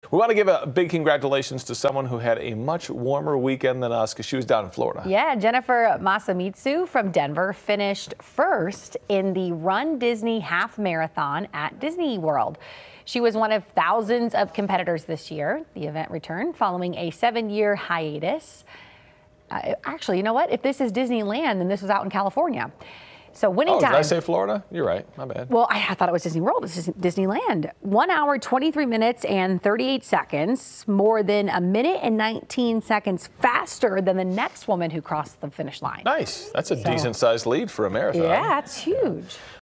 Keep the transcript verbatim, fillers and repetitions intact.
We want to give a big congratulations to someone who had a much warmer weekend than us because she was down in Florida. Yeah, Jennifer Masamitsu from Denver finished first in the Run Disney Half Marathon at Disney World. She was one of thousands of competitors this year. The event returned following a seven-year hiatus. Uh, actually, you know what? If this is Disneyland, then this was out in California. So winning oh, time. Did I say Florida? You're right. My bad. Well, I, I thought it was Disney World. This is Disneyland. One hour, twenty-three minutes and thirty-eight seconds, more than a minute and nineteen seconds faster than the next woman who crossed the finish line. Nice. That's a So, decent sized lead for a marathon. Yeah, it's huge.